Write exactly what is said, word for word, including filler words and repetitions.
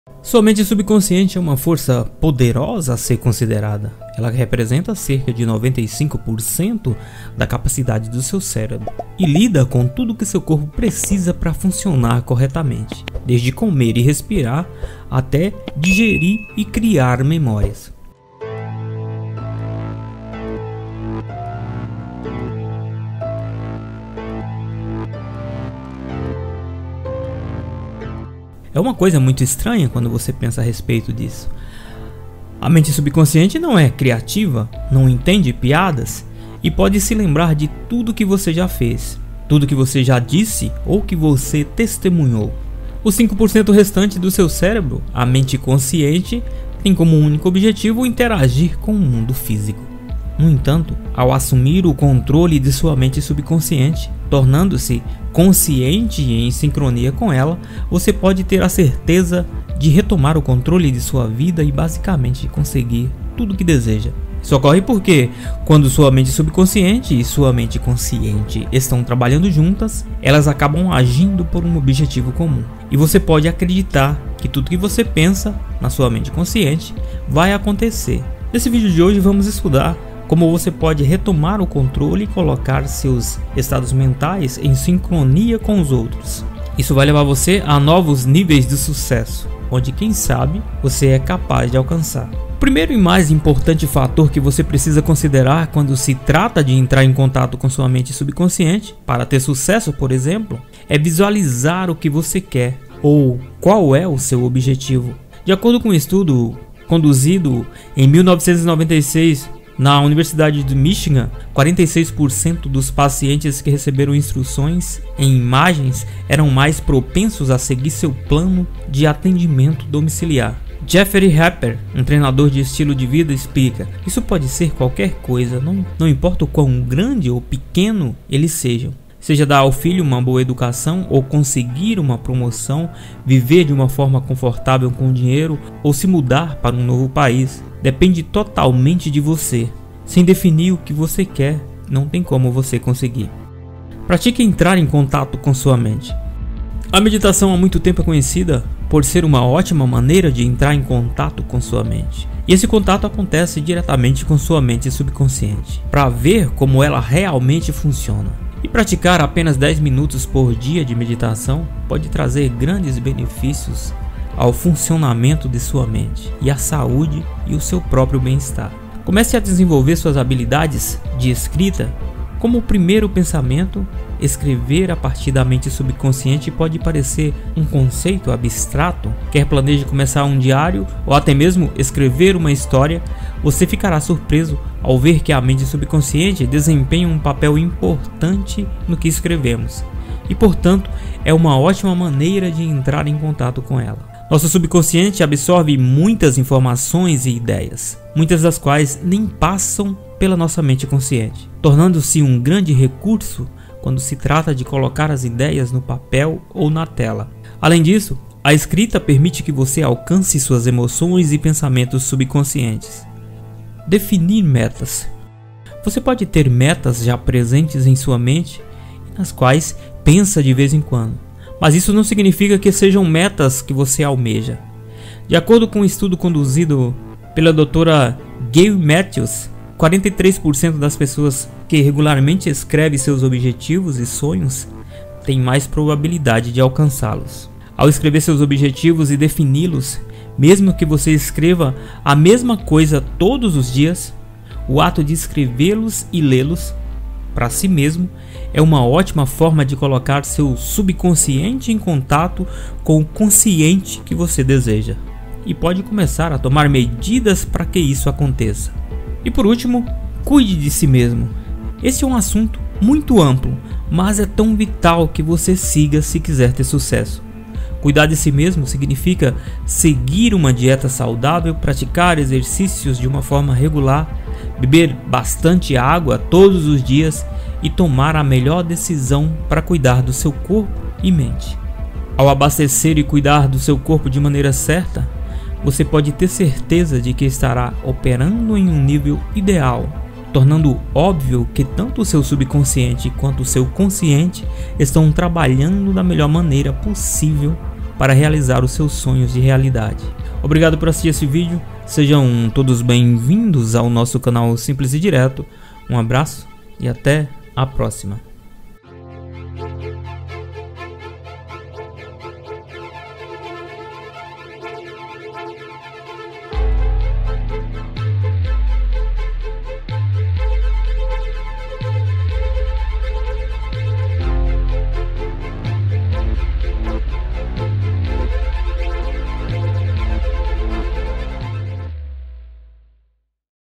Sua mente subconsciente é uma força poderosa a ser considerada. Ela representa cerca de noventa e cinco por cento da capacidade do seu cérebro e lida com tudo que seu corpo precisa para funcionar corretamente, desde comer e respirar até digerir e criar memórias. É uma coisa muito estranha quando você pensa a respeito disso. A mente subconsciente não é criativa, não entende piadas e pode se lembrar de tudo que você já fez, tudo que você já disse ou que você testemunhou. Os cinco por cento restante do seu cérebro, a mente consciente, tem como único objetivo interagir com o mundo físico. No entanto, ao assumir o controle de sua mente subconsciente, tornando-se consciente e em sincronia com ela, você pode ter a certeza de retomar o controle de sua vida e basicamente conseguir tudo o que deseja. Isso ocorre porque, quando sua mente subconsciente e sua mente consciente estão trabalhando juntas, elas acabam agindo por um objetivo comum. E você pode acreditar que tudo que você pensa na sua mente consciente vai acontecer. Nesse vídeo de hoje vamos estudar como você pode retomar o controle e colocar seus estados mentais em sincronia com os outros. Isso vai levar você a novos níveis de sucesso, onde quem sabe você é capaz de alcançar. O primeiro e mais importante fator que você precisa considerar quando se trata de entrar em contato com sua mente subconsciente, para ter sucesso, por exemplo, é visualizar o que você quer ou qual é o seu objetivo. De acordo com um estudo conduzido em mil novecentos e noventa e seis na Universidade de Michigan, quarenta e seis por cento dos pacientes que receberam instruções em imagens eram mais propensos a seguir seu plano de atendimento domiciliar. Jeffrey Harper, um treinador de estilo de vida, explica: isso pode ser qualquer coisa, não, não importa o quão grande ou pequeno eles sejam. Seja dar ao filho uma boa educação ou conseguir uma promoção, viver de uma forma confortável com dinheiro ou se mudar para um novo país. Depende totalmente de você. Sem definir o que você quer, não tem como você conseguir. Pratique entrar em contato com sua mente. A meditação há muito tempo é conhecida por ser uma ótima maneira de entrar em contato com sua mente. E esse contato acontece diretamente com sua mente subconsciente, para ver como ela realmente funciona. E praticar apenas dez minutos por dia de meditação pode trazer grandes benefícios ao funcionamento de sua mente e à saúde e o seu próprio bem-estar. Comece a desenvolver suas habilidades de escrita. Como o primeiro pensamento, escrever a partir da mente subconsciente pode parecer um conceito abstrato. Quer planeje começar um diário ou até mesmo escrever uma história, você ficará surpreso ao ver que a mente subconsciente desempenha um papel importante no que escrevemos e, portanto, é uma ótima maneira de entrar em contato com ela. Nosso subconsciente absorve muitas informações e ideias, muitas das quais nem passam pela nossa mente consciente, tornando-se um grande recurso quando se trata de colocar as ideias no papel ou na tela. Além disso, a escrita permite que você alcance suas emoções e pensamentos subconscientes. Definir metas. Você pode ter metas já presentes em sua mente, nas quais pensa de vez em quando, mas isso não significa que sejam metas que você almeja. De acordo com um estudo conduzido pela doutora Gail Matthews, quarenta e três por cento das pessoas que regularmente escrevem seus objetivos e sonhos têm mais probabilidade de alcançá-los. Ao escrever seus objetivos e defini-los, mesmo que você escreva a mesma coisa todos os dias, o ato de escrevê-los e lê-los para si mesmo é uma ótima forma de colocar seu subconsciente em contato com o consciente que você deseja, e pode começar a tomar medidas para que isso aconteça. E por último, cuide de si mesmo. Esse é um assunto muito amplo, mas é tão vital que você siga se quiser ter sucesso. Cuidar de si mesmo significa seguir uma dieta saudável, praticar exercícios de uma forma regular, beber bastante água todos os dias e tomar a melhor decisão para cuidar do seu corpo e mente. Ao abastecer e cuidar do seu corpo de maneira certa, você pode ter certeza de que estará operando em um nível ideal, tornando óbvio que tanto o seu subconsciente quanto o seu consciente estão trabalhando da melhor maneira possível para realizar os seus sonhos de realidade. Obrigado por assistir esse vídeo, sejam todos bem-vindos ao nosso canal Simples e Direto. Um abraço e até a próxima.